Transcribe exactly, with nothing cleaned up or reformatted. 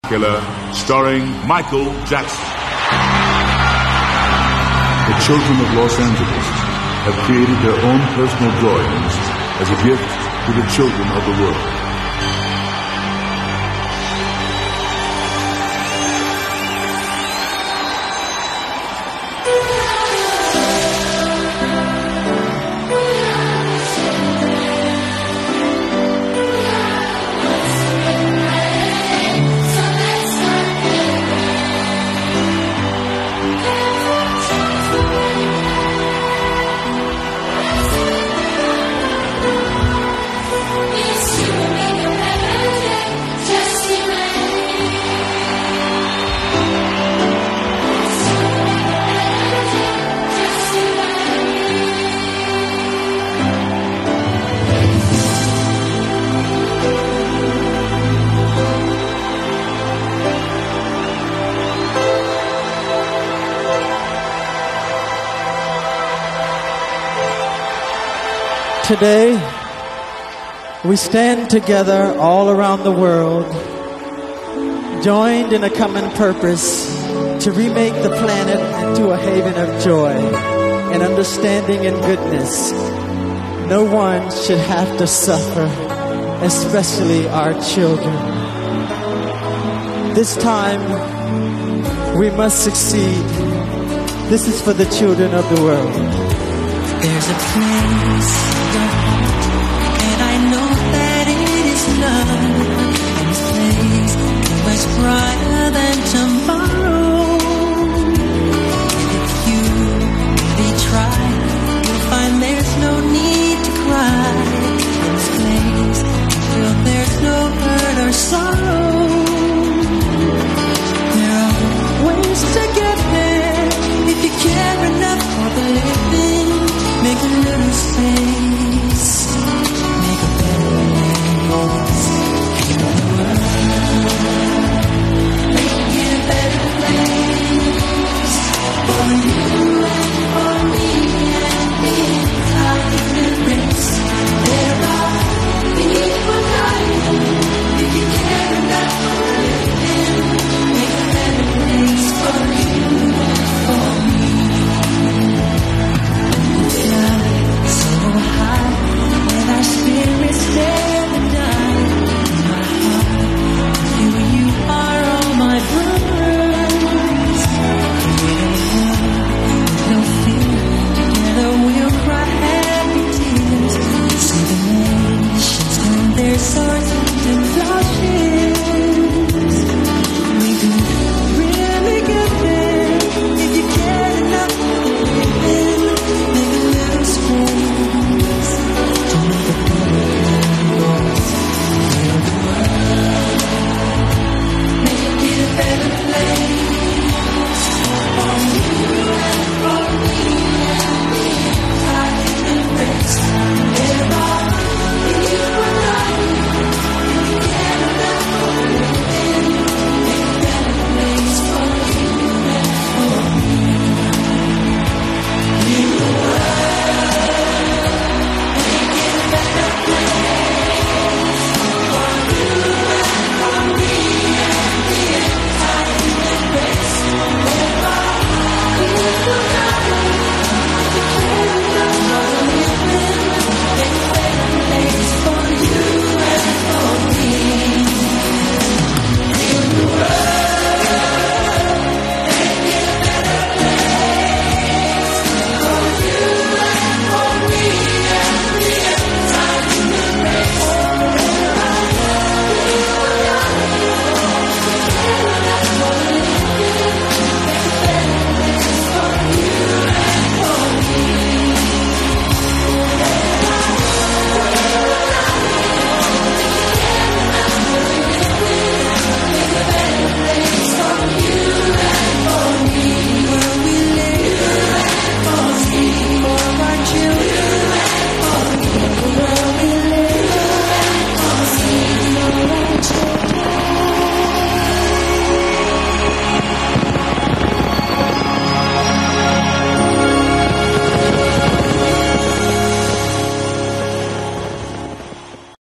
Killer, starring Michael Jackson. The children of Los Angeles have created their own personal drawings as a gift to the children of the world. Today, we stand together all around the world, joined in a common purpose to remake the planet into a haven of joy and understanding and goodness. No one should have to suffer, especially our children. This time, we must succeed. This is for the children of the world. There's a place